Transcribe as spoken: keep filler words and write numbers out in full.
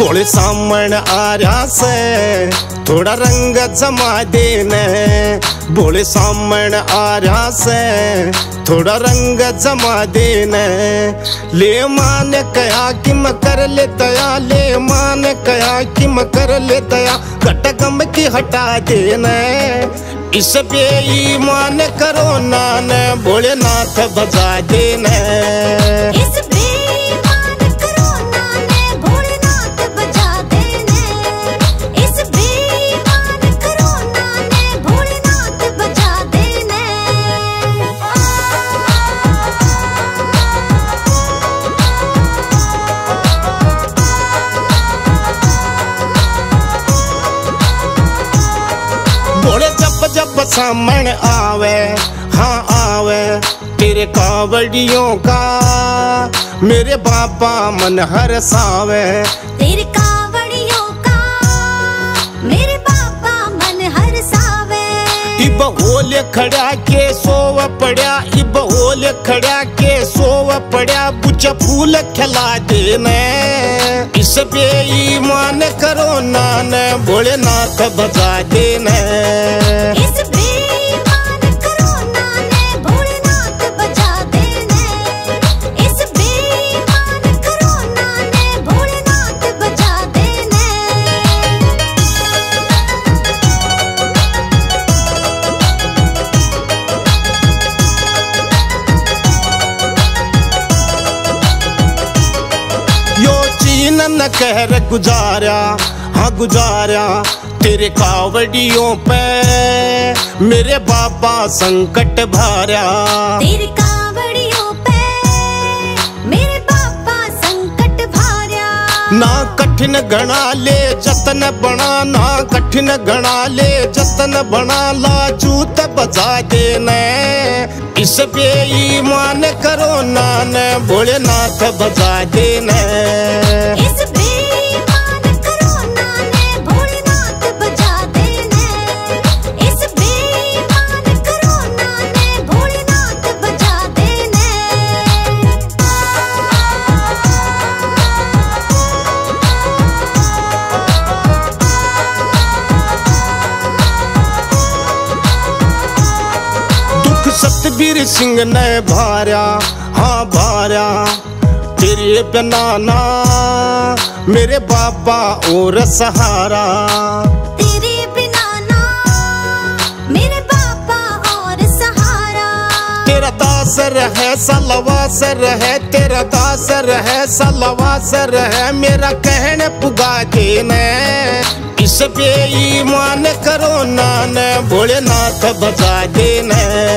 भोले सामण आ रहा से थोड़ा रंग जमा देने, भोले सामण आ रहा से थोड़ा रंग जमा देने। ले मान कया कि मैं कर ले दया, ले मान कया कि मैं कर ले दया, घटगम की हटा देने। इस बेईमान करो नान भोलेनाथ बजा देने। इस बेईमान करो नान भोलेनाथ बजा देने। इस बेईमान करो नान भोलेनाथ बजा देने। भोले जब जब सामण आवे, हाँ आवे तेरे कावड़ियों का मेरे बाबा मन हरसावे। तेरे कावड़ियों का मेरे बाबा मन हरसावे। इब होले खड़ा के सोव पड़ा, इब होले खड़ा के सोव पड़ा, बुझ फूल खिला देने। इस बेईमान करो नान भोलेनाथ बजा देने। इस बेईमान करो नान भोलेनाथ बजा देने। इस बेईमान करो नान भोलेनाथ बजा देने। यो चीन न कहर गुजारा, हाँ गुजारा तेरे कावड़ियों पे मेरे बाबा संकट भारा। तेरे कावड़ियों पे मेरे बाबा संकट भारा। ना कठिन गणा ले जतन बना, ना कठिन गणा ले जतन बना, लाजूत बजा देने। इस बेईमान करो नान भोलेनाथ बजा देने। इस बेईमान करो नान भोलेनाथ बजा देने। इस बेईमान करो नान भोलेनाथ बजा देने। दुख सतबीर सिंह ने भारा, हाँ भारा तेरे बिना ना मेरे बाबा और सहारा। तेरे बिना ना मेरे बाबा और सहारा। तेरा दास रहे सलवास रहे, तेरा दास रहे सलवास रहे, मेरा कहने पुगा देने। इस बेईमान करो नान भोलेनाथ बजा देने।